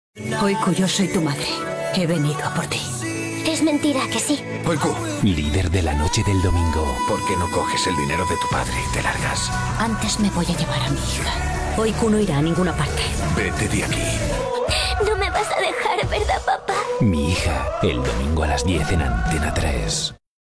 Oiku, yo soy tu madre. He venido a por ti. Es mentira, que sí. Oiku, líder de la noche del domingo. ¿por qué no coges el dinero de tu padre y te largas? Antes me voy a llevar a mi hija. Oiku no irá a ninguna parte. Vete de aquí. No me vas a dejar, ¿verdad, papá? Mi hija, el domingo a las 10 en Antena 3.